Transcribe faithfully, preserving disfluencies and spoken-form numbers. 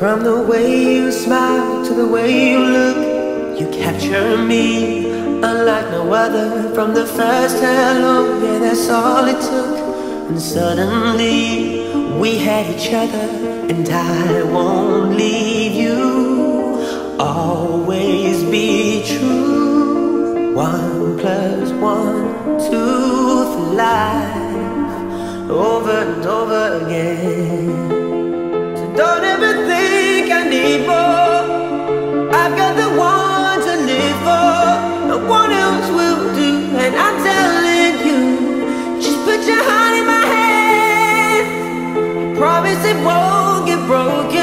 From the way you smile to the way you look, you capture me unlike no other. From the first hello, yeah, that's all it took. And suddenly we had each other, and I won't leave you. Always be true. One plus one, two for life, over and over again. So don't ever think I need more. I've got the one to live for. No one else will do. And I'm telling you, just put your heart in my hand. Promise it won't get broken.